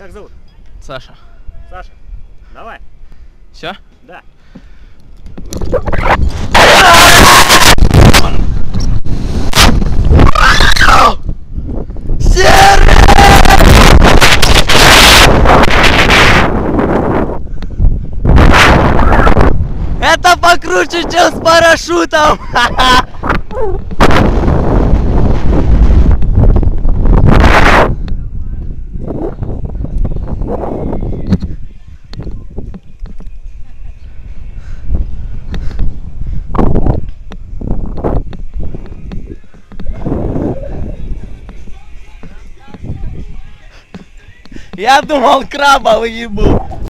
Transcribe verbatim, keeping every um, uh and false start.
Как зовут? Саша. Саша, давай. Все? Да. Серый! Это покруче, чем с парашютом! Я думал, краба выебу.